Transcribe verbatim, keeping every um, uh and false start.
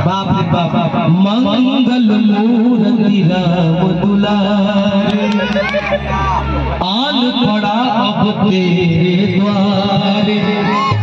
बाप रे बाप। मंगल मूर्ति राम दुलारे आन पड़ा अब तेरे द्वारे।